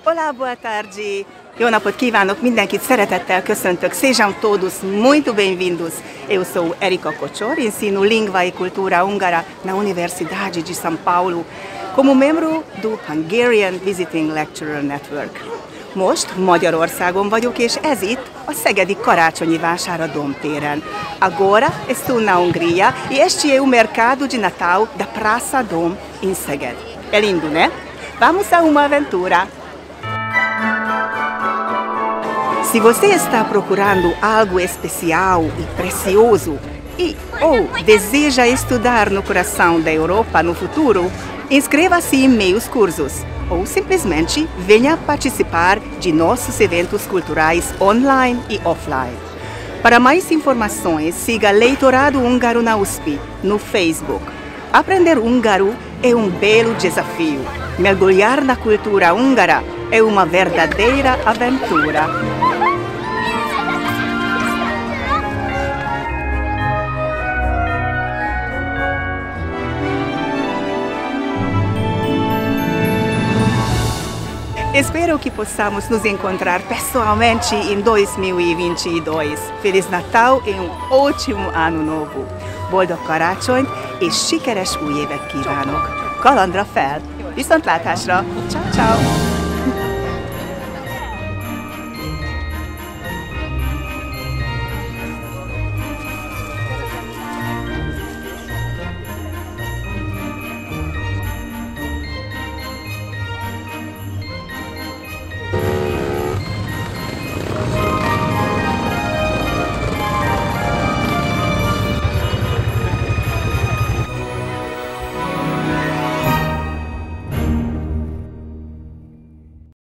Olá, boa tarde! Jó napot kívánok, mindenkit szeretettel köszöntök. Sejam todos muito bem-vindos. Eu sou Erika Kocsor, ensino Língua e Cultura Húngara na Universidade de São Paulo, como membro do Hungarian Visiting Lecturer Network. Most Magyarországon vagyok, és ez itt a Szegedi Karácsonyi Vásár a Domtéren. Agora estou na Hungria e este é o mercado de Natal da Praça Dom em Szeged. É lindo, né? Vamos a uma aventura! Se você está procurando algo especial e precioso ou deseja estudar no coração da Europa no futuro, inscreva-se em meus cursos ou simplesmente venha participar de nossos eventos culturais online e offline. Para mais informações, siga Leitorado Húngaro na USP no Facebook. Aprender húngaro é um belo desafio. Mergulhar na cultura húngara é uma verdadeira aventura. Espero que possamos nos encontrar pessoalmente em 2022. Feliz Natal e ótimo Ano Novo! Boldog karácsonyt és sikeres új évet kívánok! Kalandra fel! Viszontlátásra! Ciao, ciao!